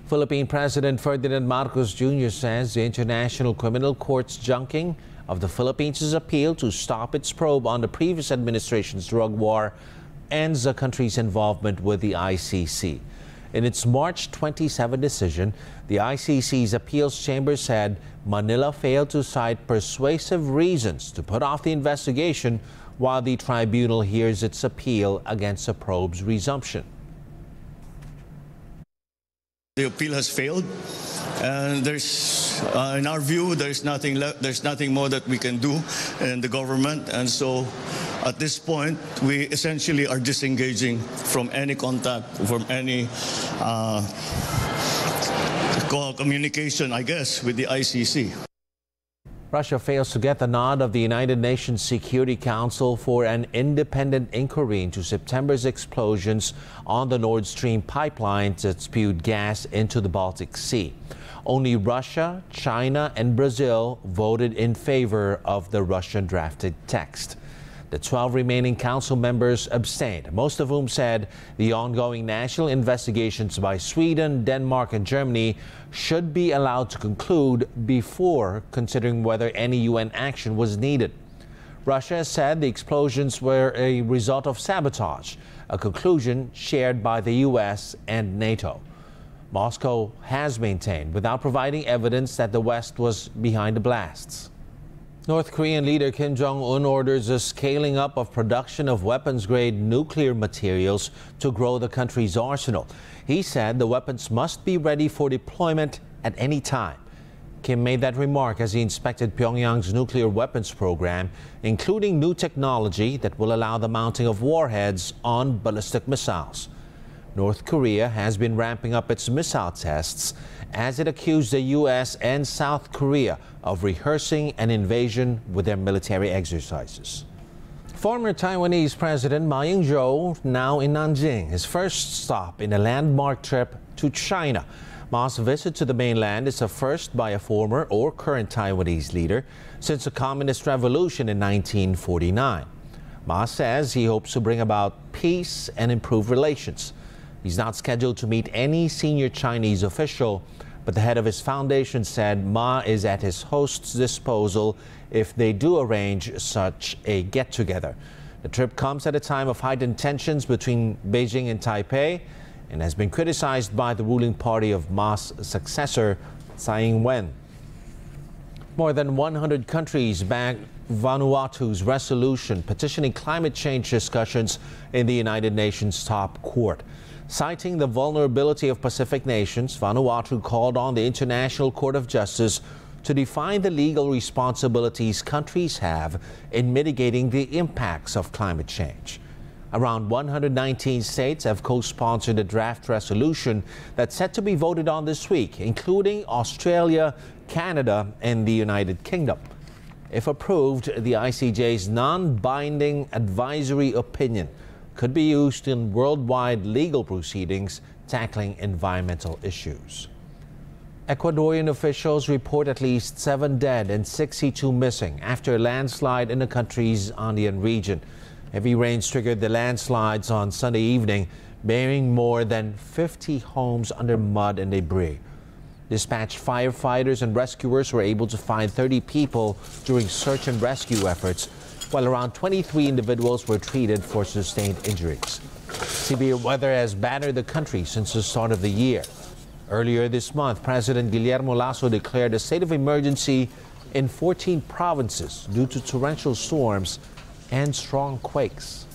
Philippine President Ferdinand Marcos Jr. says the International Criminal Court's junking of the Philippines' appeal to stop its probe on the previous administration's drug war ends the country's involvement with the ICC. In its March 27 decision, the ICC's appeals chamber said Manila failed to cite persuasive reasons to put off the investigation while the tribunal hears its appeal against the probe's resumption. The appeal has failed, and in our view, there's nothing left. There's nothing more that we can do in the government, and so at this point, we essentially are disengaging from any contact, from any communication, I guess, with the ICC. Russia fails to get the nod of the United Nations Security Council for an independent inquiry into September's explosions on the Nord Stream pipelines that spewed gas into the Baltic Sea. Only Russia, China, and Brazil voted in favor of the Russian-drafted text. The 12 remaining council members abstained, most of whom said the ongoing national investigations by Sweden, Denmark, and Germany should be allowed to conclude before considering whether any UN action was needed. Russia said the explosions were a result of sabotage, a conclusion shared by the US and NATO. Moscow has maintained, without providing evidence, that the West was behind the blasts. North Korean leader Kim Jong-un orders a scaling up of production of weapons-grade nuclear materials to grow the country's arsenal. He said the weapons must be ready for deployment at any time. Kim made that remark as he inspected Pyongyang's nuclear weapons program, including new technology that will allow the mounting of warheads on ballistic missiles. North Korea has been ramping up its missile tests as it accused the U.S. and South Korea of rehearsing an invasion with their military exercises. Former Taiwanese President Ma Ying-jeou now in Nanjing, his first stop in a landmark trip to China. Ma's visit to the mainland is a first by a former or current Taiwanese leader since the Communist Revolution in 1949. Ma says he hopes to bring about peace and improve relations. He's not scheduled to meet any senior Chinese official, but the head of his foundation said Ma is at his host's disposal if they do arrange such a get-together. The trip comes at a time of heightened tensions between Beijing and Taipei and has been criticized by the ruling party of Ma's successor, Tsai Ing-wen. More than 100 countries backed Vanuatu's resolution petitioning climate change discussions in the United Nations top court. Citing the vulnerability of Pacific nations, Vanuatu called on the International Court of Justice to define the legal responsibilities countries have in mitigating the impacts of climate change. Around 119 states have co-sponsored a draft resolution that's set to be voted on this week, including Australia, Canada, and the United Kingdom. If approved, the ICJ's non-binding advisory opinion could be used in worldwide legal proceedings tackling environmental issues. Ecuadorian officials report at least 7 dead and 62 missing after a landslide in the country's Andean region. Heavy rains triggered the landslides on Sunday evening, burying more than 50 homes under mud and debris. Dispatched firefighters and rescuers were able to find 30 people during search and rescue efforts, while around 23 individuals were treated for sustained injuries. Severe weather has battered the country since the start of the year. Earlier this month, President Guillermo Lasso declared a state of emergency in 14 provinces due to torrential storms and strong quakes.